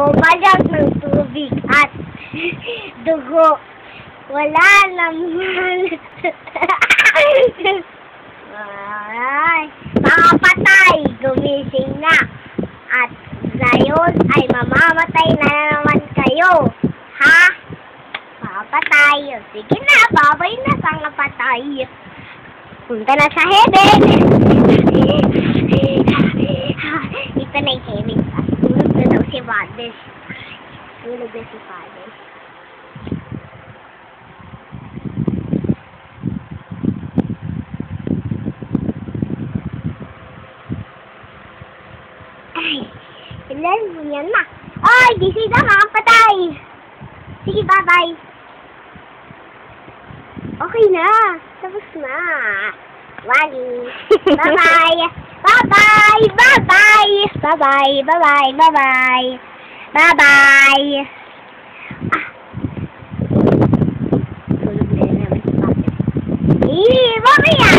Bumalag ng tubig at dugo. Wala naman. Ay, mga patay, gumising na. At ngayon ay mamamatay na naman kayo. Ha? Mga patay. Sige na, babay na mga patay. Punta na sa heaven. Ito na yung heaven. Tulog na daw si Father. Tulog na si Father. Ay, ilan mo yan na. Ay, gising na mga patay. Sige, bye-bye. Okay na. Tapos na. Wali. Bye-bye. Bye-bye. Bye-bye. Bye-bye. Bye-bye. Bye-bye. Bye-bye. Ah. Tulog na naman si Papa. Mamaya.